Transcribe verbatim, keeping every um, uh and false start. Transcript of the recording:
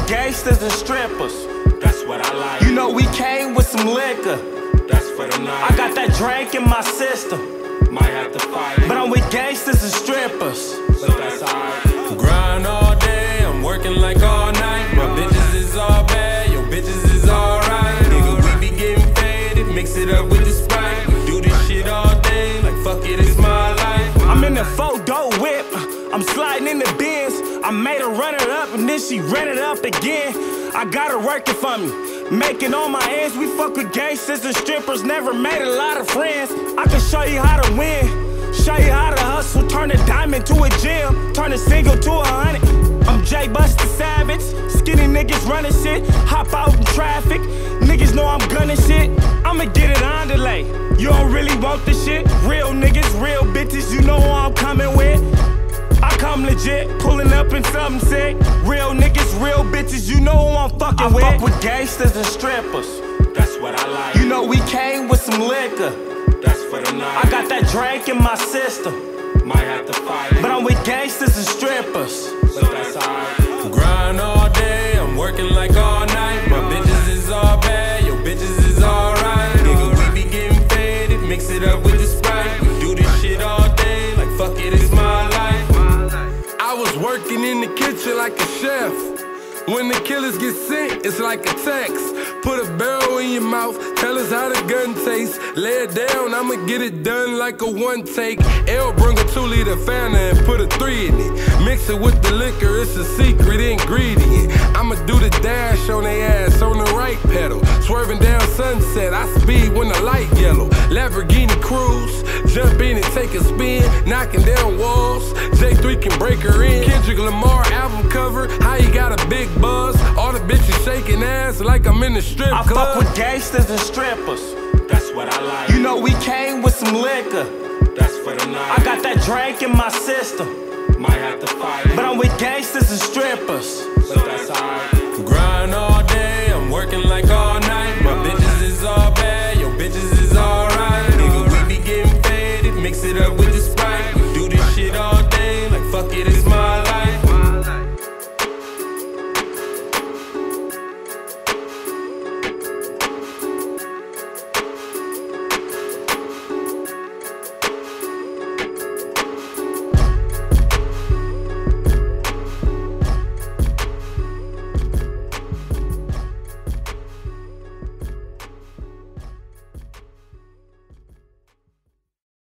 with gangsters and strippers. That's what I like. You know we came with some liquor. That's for the night. I got that drink in my system. Might have to fight, but I'm with gangsters and strippers. So that's alright. Grind all day, I'm working like all night. My bitches is all bad, your bitches is alright. Nigga, we be getting faded, mix it up with the Sprite. We do this shit all day, like fuck it, it's my life. I'm in the four-door whip, I'm sliding in the Benz. I made her run it up and then she ran it up again. I got her working for me, making all my ends. We fuck with gangsters and strippers, never made a lot of friends. I can show you how to win, show you how to hustle. Turn a diamond to a gem, turn a single to a hundred. I'm J Busta Savage, skinny niggas running shit. Hop out in traffic, niggas know I'm gunning shit. I'ma get it on delay, you don't really want this shit. Real niggas, real bitches, you know who I'm coming with. I come legit, pulling up in something sick. Real niggas, real bitches, you know who I'm fucking I with. I fuck with gangsters and strippers. That's what I like. You know we came with some liquor. That's for the night. I got that drink in my system. Might have to fight, but I'm with gangsters and strippers. So that's alright. Grind all day, I'm working like all night. My bitches is all bad, your bitches is alright. Nigga, we be getting faded, mix it up with the Sprite. We do this shit all day, like fuck it, it's my life. I was working in the kitchen like a chef. When the killers get sent, it's like a text. Put a barrel in your mouth, tell us how the gun tastes. Lay it down, I'ma get it done like a one take. L bring a two liter Fanta and put a three in it. Mix it with the liquor, it's a secret ingredient. I'ma do the dash on they ass on the right pedal. Swerving down Sunset, I speed when the light yellow. Lamborghini cruise, jump in and take a spin. Knocking down walls, J three can break her in. Kendrick Lamar album cover, how you got a big buzz. All the bitches shaking ass like I'm in the strip I club. fuck with gangsters and strippers. That's what I like. You know we came with some liquor. That's for the night. I got that drink in my system. Might have to fight, but I'm with gangsters and strippers. So that's alright.